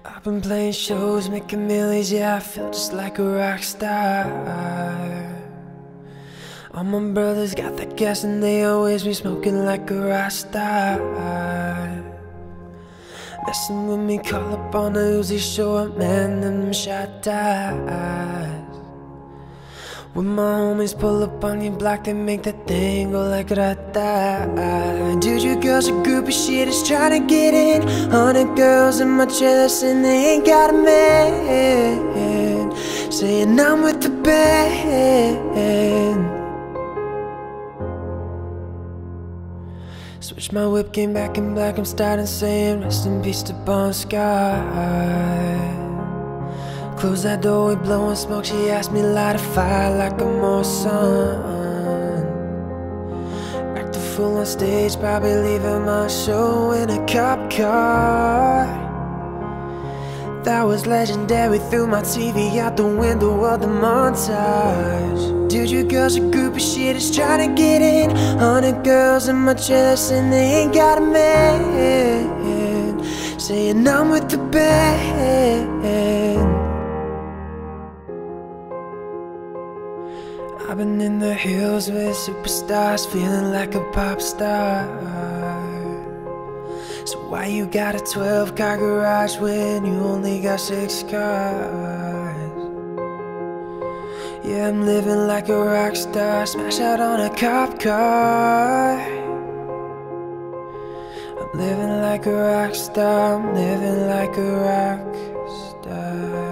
I've been playing shows, making millions, yeah, I feel just like a rock star. All my brothers got that gas and they always be smoking like a Rockstar. Messing with me, call up on the Uzi, show up, man, them shot dies. When my homies pull up on your block, they make that thing go like da-da. Dude, your girl's a group of shit, is trying to get in. 100 girls in my chest and they ain't got a man, saying I'm with the band. Switch my whip game back in black, I'm starting saying rest in peace to Bon Scott. Close that door, we blowing smoke. She asked me to light a fire like I'm more sun. Act a fool on stage, probably leaving my show in a cop car. That was legendary, threw my TV out the window of the montage. Dude, your girl's a group of shit, is trying to get in. 100 girls in my chest and they ain't got a man, saying I'm with the band. I've been in the hills with superstars, feeling like a pop star. So why you got a 12-car garage when you only got 6 cars? Yeah, I'm living like a rock star, smash out on a cop car. I'm living like a rock star, I'm living like a rock star.